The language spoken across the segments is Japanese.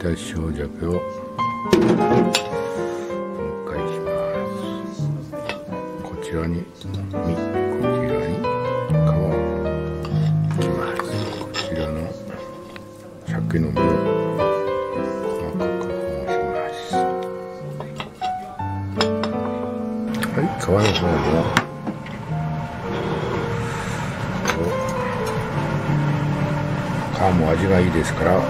た塩鮭を分解します。こちらに身、こちらに皮を切ります。こちらの鮭の身を細かくほぐします。はい、皮の方も皮も味がいいですから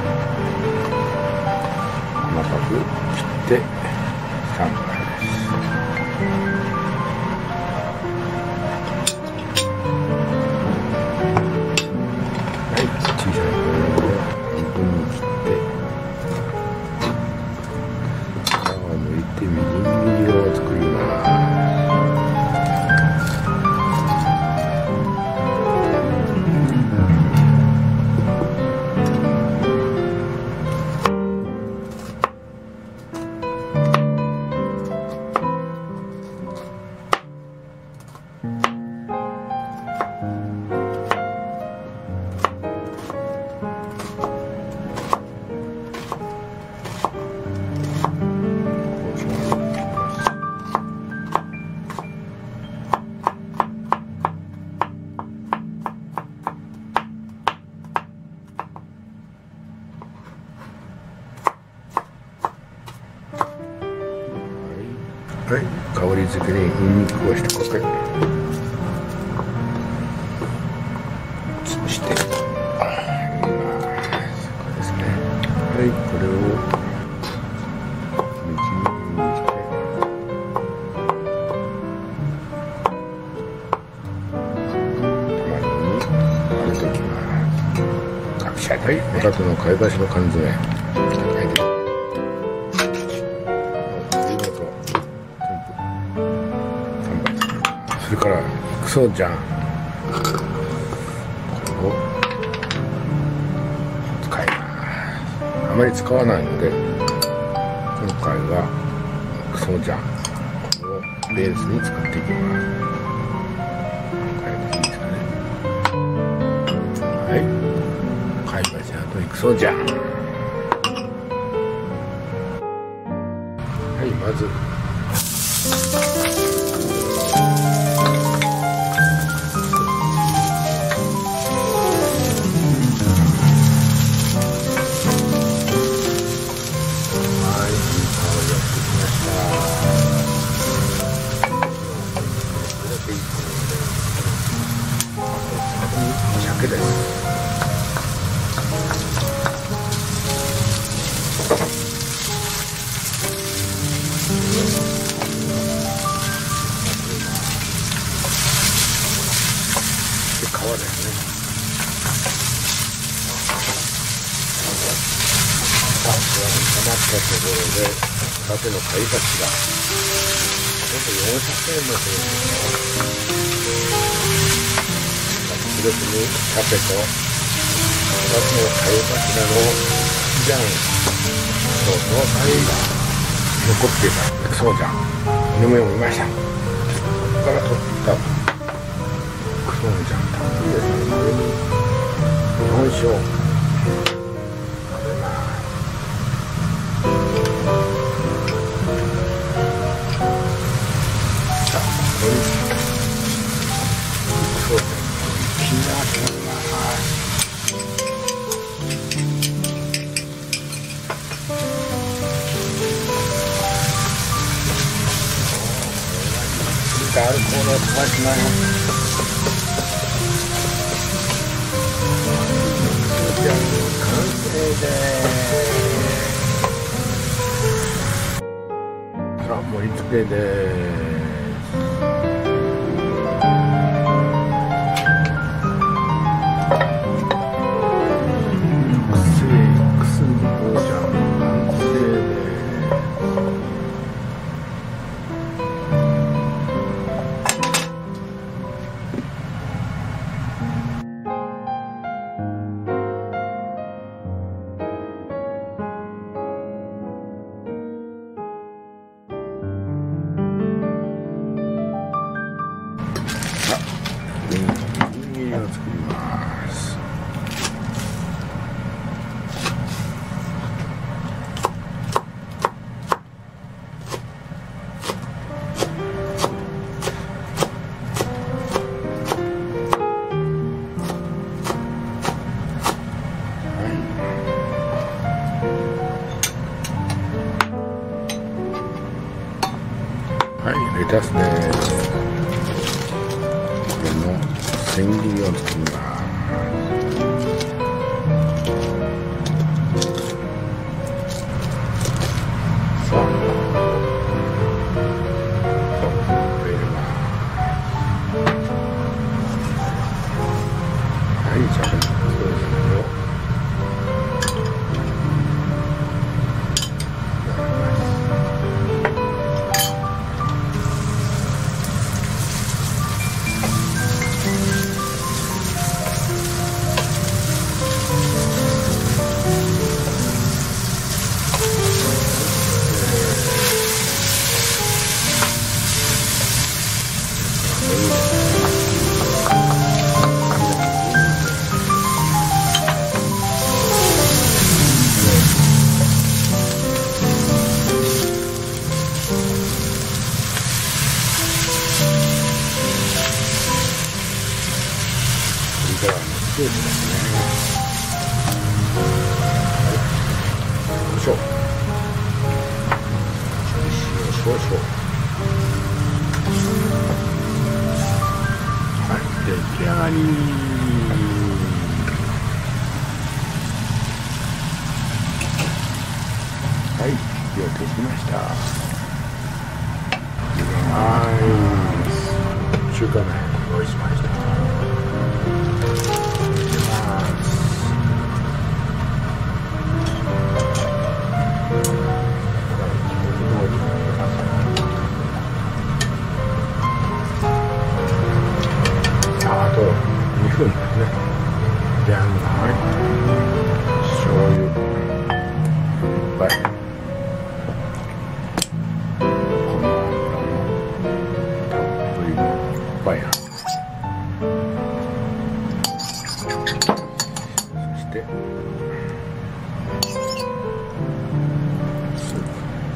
細かく切って3枚です。はい、小さいものを2分に切って皮を剥いてみじん切りを作ります。はい、香り付けにニンニクを一かけ潰してこれですね。はい、これをみじん切りにして卵に入れておきます。はい、おかくの貝柱の缶詰、それからクソジャン、これを使います。あまり使わないので今回はクソジャンをベースに作っていきます。今回でいいですかね。はい、貝柱とクソジャン。はい、まず鮭です。で、皮ですね。さあ、炒まったところで鮭の貝柱、ほんと400円のするんですよ。特に鮭と2つの貝柱のジャンとの貝が残っていたクソジャン、夢を見ました。ここから取ったクソジャン、たっぷりですね。これに日本酒をかけます。さあ、ここにクソジャンアルコールを飛ばします。完成です。さあ、盛り付けです。 はい、レタスです。これの千切りを作ります。さあ、入れます。はい、じゃあそうですよ。ではスープですね。よいしょ。塩少々。はい、出来上がり。はい、火を消しました。はい、中華麺用意しました。あと2分ですね。じゃん、はい。醤油いっぱい。この油もたっぷりのいっぱいな。そしてスープ。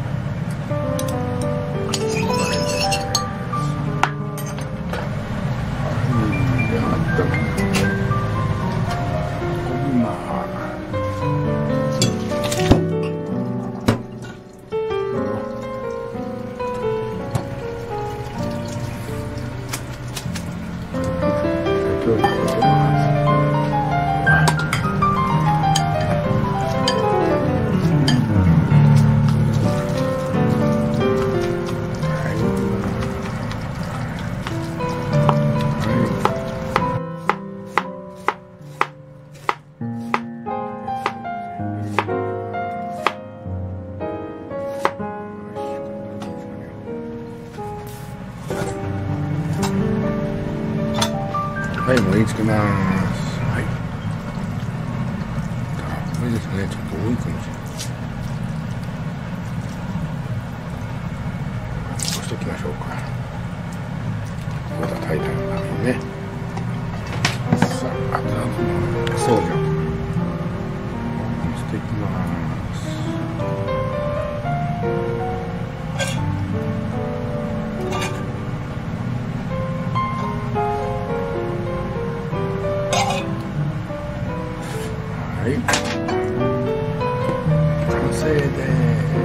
はい、盛り付けます。はい。たっぷりですね。ちょっと多いかもしれない。こうしておきましょうか。また炊いたのためにね。さあ、あとはそうじゃん。していきます。はい、完成です。